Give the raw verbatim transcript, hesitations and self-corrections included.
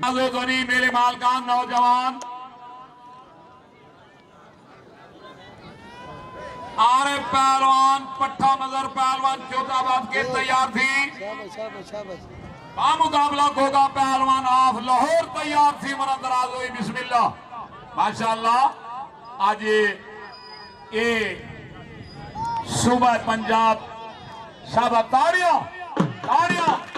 ध्वनि मेरे मालकान नौजवान आरे पहलवान पट्टा मजर पहलवान चौथाबाद के तैयार थी। मुकाबला गोगा पहलवान ऑफ लाहौर तैयार थी। मरदराज हुई बिस्मिल्लाह माशाअल्लाह। आज ये सुबह पंजाब शाबाश ताड़ियों ताड़ियों।